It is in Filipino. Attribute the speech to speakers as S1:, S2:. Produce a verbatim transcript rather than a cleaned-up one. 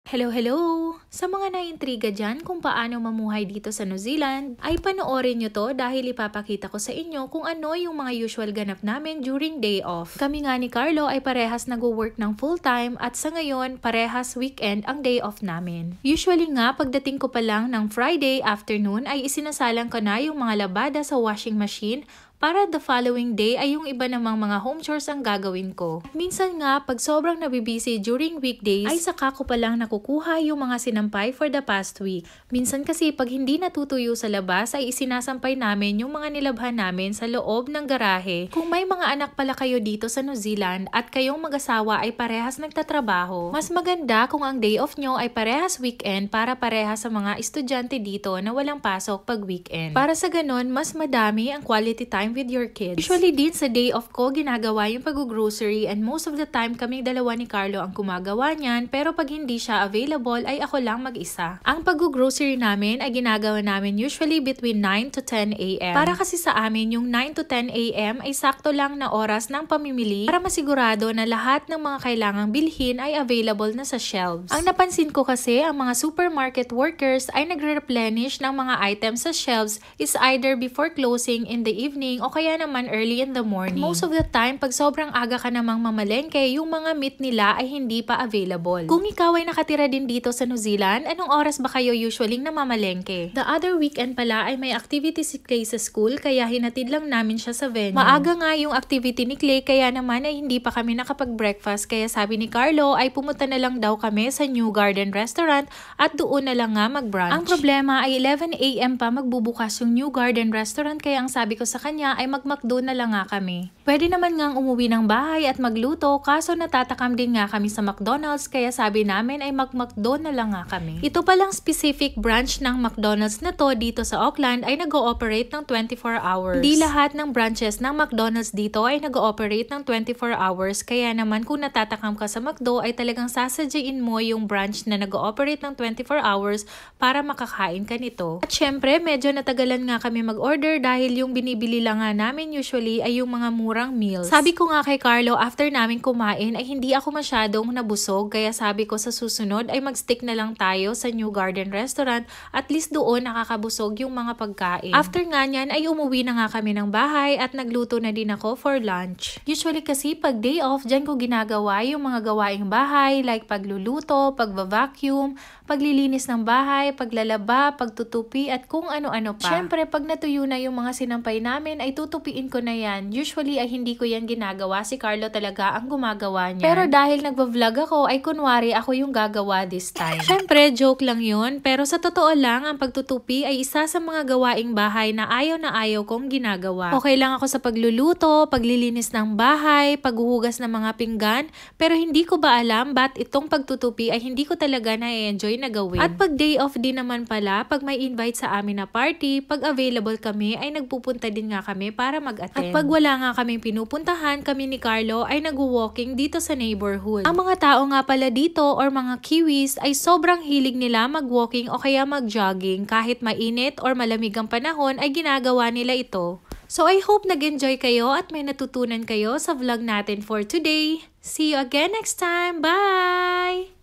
S1: Hello, hello! Sa mga naintriga dyan kung paano mamuhay dito sa New Zealand, ay panoorin nyo to dahil ipapakita ko sa inyo kung ano yung mga usual ganap namin during day off. Kami nga ni Carlo ay parehas nag-work ng full-time at sa ngayon parehas weekend ang day off namin. Usually nga pagdating ko pa lang ng Friday afternoon ay isinasalang ko na yung mga labada sa washing machine para the following day ay yung iba namang mga home chores ang gagawin ko. At minsan nga, pag sobrang nabibisi during weekdays, ay saka ko palang nakukuha yung mga sinampay for the past week. Minsan kasi pag hindi natutuyo sa labas, ay isinasampay namin yung mga nilabhan namin sa loob ng garahe. Kung may mga anak pala kayo dito sa New Zealand at kayong mag-asawa ay parehas nagtatrabaho, mas maganda kung ang day off nyo ay parehas weekend para parehas sa mga estudyante dito na walang pasok pag weekend. Para sa ganon, mas madami ang quality time with your kids. Usually din sa day off ko, ginagawa yung pag-grocery and most of the time kaming dalawa ni Carlo ang gumagawa niyan, pero pag hindi siya available ay ako lang mag-isa. Ang pag-grocery namin ay ginagawa namin usually between nine to ten a m Para kasi sa amin yung nine to ten a m ay sakto lang na oras ng pamimili para masigurado na lahat ng mga kailangang bilhin ay available na sa shelves. Ang napansin ko kasi ang mga supermarket workers ay nagre-replenish ng mga items sa shelves is either before closing in the evening o kaya naman early in the morning. Most of the time, pag sobrang aga ka namang mamalengke, yung mga meat nila ay hindi pa available. Kung ikaw ay nakatira din dito sa New Zealand, anong oras ba kayo usually namamalengke? The other weekend pala ay may activity si Clay sa school, kaya hinatid lang namin siya sa venue. Maaga nga yung activity ni Clay, kaya naman ay hindi pa kami nakapag-breakfast, kaya sabi ni Carlo ay pumunta na lang daw kami sa New Garden Restaurant at doon na lang nga mag-brunch. Ang problema ay eleven a m pa magbubukas yung New Garden Restaurant, kaya ang sabi ko sa kanya ay mag-McDo na lang nga kami. Pwede naman ngang umuwi ng bahay at magluto, kaso natatakam din nga kami sa McDonald's, kaya sabi namin ay mag-McDo na lang nga kami. Ito palang specific branch ng McDonald's na to dito sa Auckland ay nag-ooperate ng twenty-four hours. Hindi lahat ng branches ng McDonald's dito ay nag-ooperate ng twenty-four hours, kaya naman kung natatakam ka sa McDo ay talagang sasadyain mo yung branch na nag-ooperate ng twenty-four hours para makakain ka nito. At syempre, medyo natagalan nga kami mag-order dahil yung binibili lang nga namin usually ay yung mga murang meals. Sabi ko nga kay Carlo after namin kumain ay hindi ako masyadong nabusog, kaya sabi ko sa susunod ay mag-stick na lang tayo sa New Garden Restaurant, at least doon nakakabusog yung mga pagkain. After nga nyan ay umuwi na nga kami ng bahay at nagluto na din ako for lunch. Usually kasi pag day off, dyan ko ginagawa yung mga gawaing bahay like pagluluto, pagva-vacuum, paglilinis ng bahay, paglalaba, pagtutupi at kung ano-ano pa. Syempre pag natuyo na yung mga sinampay namin ay tutupiin ko na yan. Usually ay hindi ko yan ginagawa. Si Carlo talaga ang gumagawa niya. Pero dahil nagva-vlog ako ay kunwari ako yung gagawa this time. Syempre joke lang yun. Pero sa totoo lang ang pagtutupi ay isa sa mga gawaing bahay na ayaw na ayaw kong ginagawa. Okay lang ako sa pagluluto, paglilinis ng bahay, paghuhugas ng mga pinggan. Pero hindi ko ba alam ba't itong pagtutupi ay hindi ko talaga na-enjoy na gawin. At pag day off din naman pala, pag may invite sa amin na party, pag available kami ay nagpupunta din nga kami para mag-attend. At pag wala nga kaming pinupuntahan, kami ni Carlo ay nag-walking dito sa neighborhood. Ang mga tao nga pala dito or mga Kiwis ay sobrang hilig nila mag-walking o kaya mag-jogging. Kahit mainit or malamig ang panahon ay ginagawa nila ito. So I hope nag-enjoy kayo at may natutunan kayo sa vlog natin for today. See you again next time. Bye!